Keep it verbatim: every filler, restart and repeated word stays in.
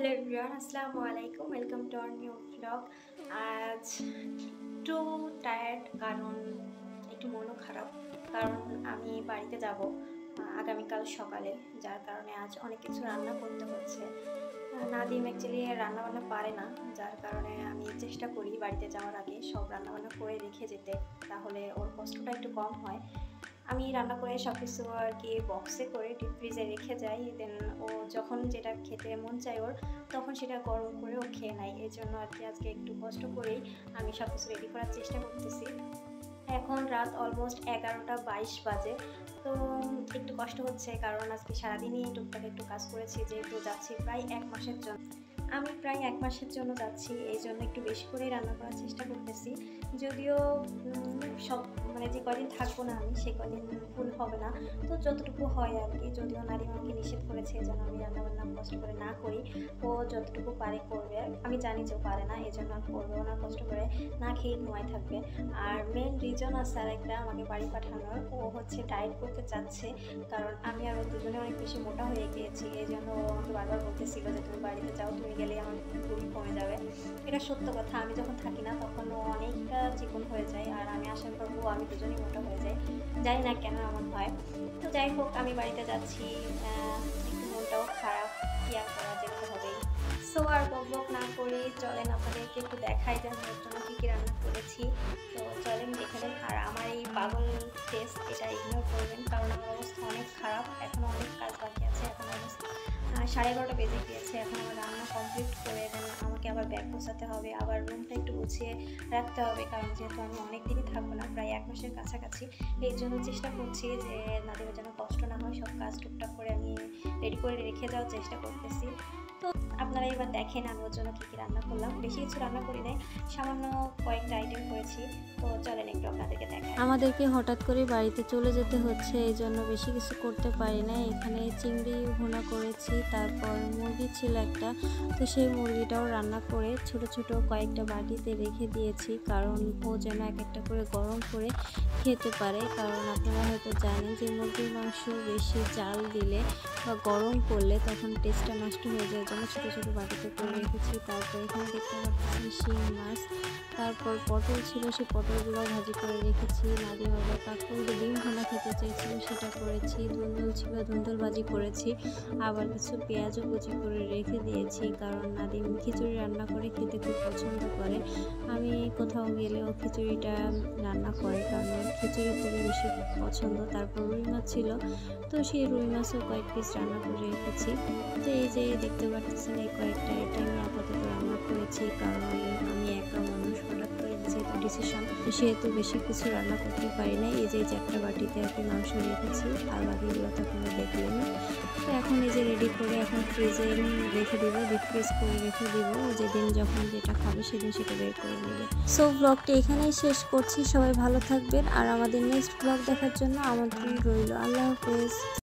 Hello everyone, আসসালামু আলাইকুম। Welcome to our new blog. আজ একটু টায়ার্ড, কারণ একটু মনও খারাপ, কারণ আমি বাড়িতে যাব আগামীকাল সকালে, যার কারণে আজ অনেক কিছু রান্না করতে হচ্ছে। নাদিম অ্যাকচুয়ালি রান্নাবান্না পারে না, যার কারণে আমি চেষ্টা করি বাড়িতে যাওয়ার আগে সব রান্নাবান্না করে রেখে যেতে, তাহলে ওর কষ্টটা একটু কম হয়। আমি রান্না করে সব কিছু আর কি বক্সে করে ডিপ ফ্রিজে রেখে যাই, দেন ও যখন যেটা খেতে মন চায় ওর, তখন সেটা গরম করে ও খেয়ে নেয়। এই জন্য আর কি আজকে একটু কষ্ট করেই আমি সব কিছু রেডি করার চেষ্টা করতেছি। এখন রাত অলমোস্ট এগারোটা বাইশ বাজে, তো একটু কষ্ট হচ্ছে, কারণ আজকে সারাদিনই টুকটাক একটু কাজ করেছি, যেহেতু যাচ্ছি প্রায় এক মাসের জন্য। আমি প্রায় এক মাসের জন্য যাচ্ছি, এই জন্য একটু বেশি করে রান্না করার চেষ্টা করতেছি। যদিও সব মানে যে কদিন থাকবো না আমি, সে কদিন ফুল হবে না, তো যতটুকু হয় আর কি। যদিও নারী আমাকে নিষেধ করেছে যেন আমি রান্নাবান্না কষ্ট করে না করি, ও যতটুকু পারে করবে। আমি জানি যে ও পারে না, এই জন্য আর করবেও না, কষ্ট করে না খেয়ে ঘুমায় থাকবে। আর মেন রিজন আছে আর একটা আমাকে বাড়ি পাঠানোর, ও হচ্ছে ডায়েট করতে চাচ্ছে, কারণ আমি আর ও দুজনে অনেক বেশি মোটা হয়ে গিয়েছি। এই জন্য ও আমাকে বারবার বলতেছিল যে তুমি বাড়িতে যাও, তুমি গেলে আমার খুবই কমে যাবে। এটা সত্য কথা, আমি যখন থাকি না তখন ও অনেকটা চিকন হয়ে যায়, আর আমি আসার পর ও আমি দুজনেই মোটা হয়ে যাই, জানি না কেন এমন হয়। তো যাই হোক, আমি বাড়িতে যাচ্ছি, একটু মনটাও খারাপ, কি আর করা, যেতে হবেই। সো আর বকবক না করে চলেন আপনাদেরকে একটু দেখাই যে আমি ওর জন্য কী কী রান্না করেছি। তো চলেন দেখে নেন, আর আমার এই পাগল ফেস এটা ইগনোর করবেন, কারণ আমার অবস্থা অনেক খারাপ, এখনও অনেক কাজ বাকি আছে। এখন অবস্থা সাড়ে এগারোটা বেজে গিয়েছে, এখন আমার রান্না কমপ্লিট করে দেন আমাকে আবার ব্যাগ গোছাতে হবে, আবার রুমটা একটু গুছিয়ে রাখতে হবে, কারণ যেহেতু আমি অনেক দিনই থাকবো না, প্রায় এক মাসের কাছাকাছি। এই জন্য চেষ্টা করছি যে নাদিমের যেন কষ্ট না হয়, সব কাজ টুকটাক করে আমি রেডি করে রেখে যাওয়ার চেষ্টা করতেছি। তো আপনারা এবার দেখেন আমি ওর জন্য কী কী রান্না করলাম। বেশি কিছু রান্না করি নাই, সামান্য কয়েকটা আইটেম করেছি। তো চলেন একটু আপনাদেরকে দেখাই। আমাদেরকে হঠাৎ করে বাড়িতে চলে যেতে হচ্ছে, এই জন্য বেশি কিছু করতে পারি না। এখানে চিংড়ি ভুনা করেছি, তারপর মুরগি ছিল একটা, তো সেই মুরগিটাও রান্না করে ছোট ছোট কয়েকটা বাটিতে রেখে দিয়েছি, কারণ ও যেন এক একটা করে গরম করে খেতে পারে। কারণ আপনারা হয়তো জানেন যে মুরগির মাংস বেশি জাল দিলে বা গরম করলে তখন টেস্টটা নষ্ট হয়ে যায়, জন্য ছোটো ছোটো বাটিতে করে রেখেছি। তারপর এখানে দেখতে পাচ্ছি শিং মাছ, তারপর পটল ছিল, সেই পটলগুলো ভাজি করে রেখেছি। নাদিম আবার কাকুর ডিম ভুনা খেতে চেয়েছিল, সেটা করেছি। ধুন্দুল ছিল, ধুন্দুল ভাজি করেছি, আবার কিছু পেঁয়াজও কুচি করে রেখে দিয়েছি, কারণ নাদিম খিচুড়ি রান্না করে খেতে খুব পছন্দ করে। আমি কোথাও গেলেও খিচুড়িটা রান্না করে, কারণ খিচুড়ি খুবই বেশি পছন্দ। তারপর রুই মাছ ছিল, তো সেই রুই মাছও কয়েক পিস রান্না করে রেখেছি। তো এই যে দেখতে পাচ্ছেন এই কয়েকটা আইটেম আপাতত রান্না করেছি, কারণ আমি একা মানুষ, হঠাৎ করে যেহেতু ডিসিশন, সেহেতু বেশি কিছু রান্না করতে পারি না। এই যে চারটা বাটিতে আর কি মাংস রেখেছি, আর বাকিগুলো তো আপনারা দেখলেন। তো এখন এই যে রেডি করে এখন ফ্রিজে রেখে দেবো, ডিপ ফ্রিজ করে রেখে দেবো, যেদিন যখন যেটা খাবে সেদিন সেটা বের করে নেবে। সো ব্লগটা এখানেই শেষ করছি, সবাই ভালো থাকবেন, আর আমাদের নেক্সট ব্লগ দেখার জন্য আমন্ত্রণ রইল। আল্লাহ হাফেজ।